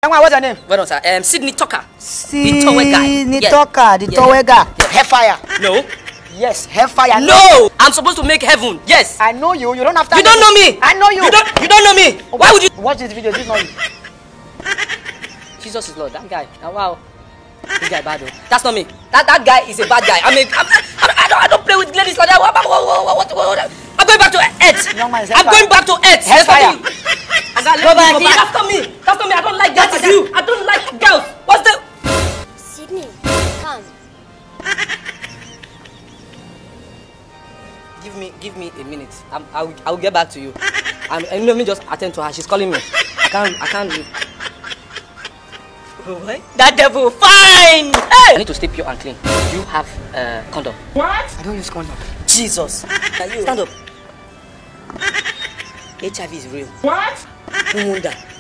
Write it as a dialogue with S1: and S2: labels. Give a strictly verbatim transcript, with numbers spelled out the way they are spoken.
S1: what's your name?
S2: Well done, sir. Um, Sydney Tucker.
S1: Sydney
S2: The tower guy.
S1: Tucker, the
S2: yeah.
S1: tower guy.
S2: Yeah.
S1: Hellfire.
S2: No.
S1: Yes, hellfire.
S2: No! I'm supposed to make heaven. Yes.
S1: I know you. You don't have to.
S2: You don't know me.
S1: I know you.
S2: You don't. You don't know me. Why would you
S1: watch this video? This is not you.
S2: Jesus is Lord. That guy. Oh, wow. This guy bad though. That's not me. That that guy is a bad guy. I mean, I'm, I'm, I don't I don't play with ladies like that. What, what, what, what, what, what? I'm going back to Earth.
S1: No, man,
S2: I'm going back to Earth.
S1: Hellfire.
S2: Go back. That's not me. That's not me. I don't like girls. That is you. I don't like girls. What's the?
S3: Sydney, come.
S2: Give me, give me a minute. I'm, I'll, I'll get back to you. I'm, and let me just attend to her. She's calling me. I can't, I can't. What? That devil, fine. Hey! I need to stay pure and clean. You have a uh, condom.
S1: What? I don't use condom.
S2: Jesus. Stand up. H I V is real.
S1: What?
S2: No wonder.